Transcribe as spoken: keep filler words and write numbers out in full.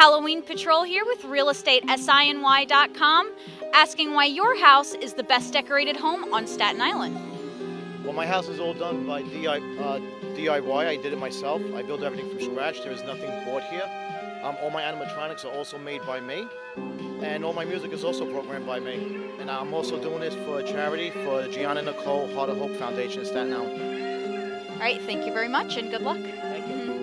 Halloween Patrol here with real estate siny dot com, asking why your house is the best decorated home on Staten Island. Well, my house is all done by D I, uh, D I Y. I did it myself. I built everything from scratch. There is nothing bought here. Um, all my animatronics are also made by me, and all my music is also programmed by me. And I'm also doing this for a charity for the Gianna Nicole Heart of Hope Foundation in Staten Island. All right, thank you very much and good luck. Thank you.